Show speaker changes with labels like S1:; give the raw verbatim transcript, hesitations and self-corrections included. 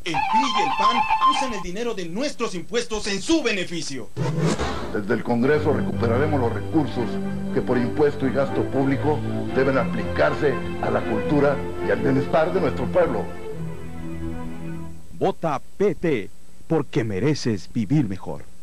S1: El P R I y el P A N usan el dinero de nuestros impuestos en su beneficio.
S2: Desde el Congreso recuperaremos los recursos que por impuesto y gasto público deben aplicarse a la cultura y al bienestar de nuestro pueblo.
S3: Vota P T, porque mereces vivir mejor.